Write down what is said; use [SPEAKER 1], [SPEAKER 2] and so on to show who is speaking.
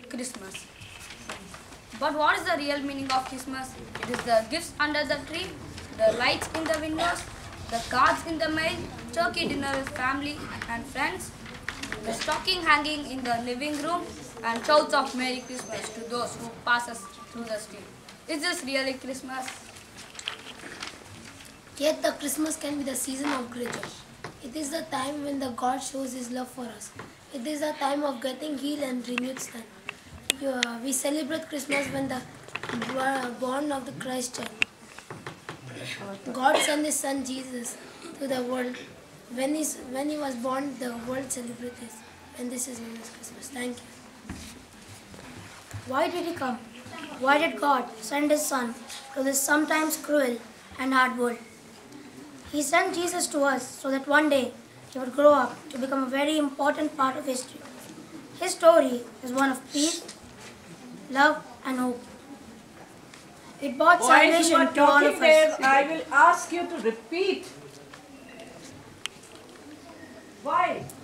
[SPEAKER 1] Christmas. But what is the real meaning of Christmas? It is the gifts under the tree, the lights in the windows, the cards in the mail, turkey dinner with family and friends, the stocking hanging in the living room, and shouts of Merry Christmas to those who pass us through the street. Is this really Christmas?
[SPEAKER 2] Yet the Christmas can be the season of great joy. It is the time when the God shows His love for us. It is the time of getting healed and renewed strength. We celebrate Christmas when the born of the Christ child. God sent His Son Jesus to the world. When He was born, the world celebrated this. And this is known as Christmas. Thank you.
[SPEAKER 3] Why did He come? Why did God send His Son to this sometimes cruel and hard world? He sent Jesus to us so that one day He would grow up to become a very important part of history. His story is one of peace, love and hope. It brought salvation to all of us.
[SPEAKER 4] I will ask you to repeat. Why?